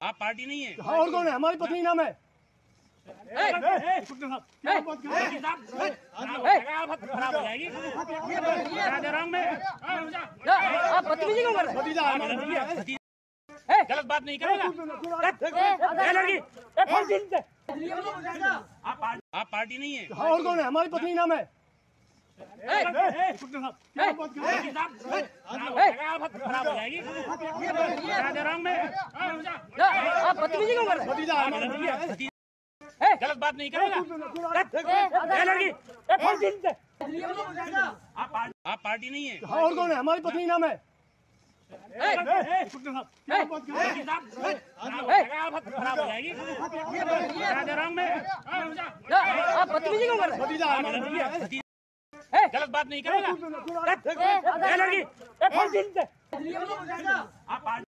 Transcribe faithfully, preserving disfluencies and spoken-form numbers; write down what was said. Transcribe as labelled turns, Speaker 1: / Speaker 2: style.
Speaker 1: आप पार्टी नहीं है।
Speaker 2: हाँ, और कौन है? हमारी पत्नी नाम है।
Speaker 1: खराब हो जाएगी। दे रहा हूँ मैं।
Speaker 3: आप बदतमीजी क्यों कर रहे
Speaker 1: भतीजा गलत बात नहीं करेगा। लड़की आप पार्टी नहीं है।
Speaker 2: हाँ, और कौन है? हमारी पत्नी नाम है।
Speaker 1: खराब हो जाएगी। दे रहा हूँ मैं।
Speaker 3: आप बदतमीजी क्यों कर रहे
Speaker 1: गलत बात नहीं करेगा। लड़की आप पार्टी नहीं है।
Speaker 2: हाँ, और कौन है? हमारी पत्नी नाम है।
Speaker 1: खराब हो जाएगी। दे रहा हूँ मैं।
Speaker 3: आप बदतमीजी क्यों कर रहे
Speaker 1: गलत बात नहीं करेगा। लड़की आप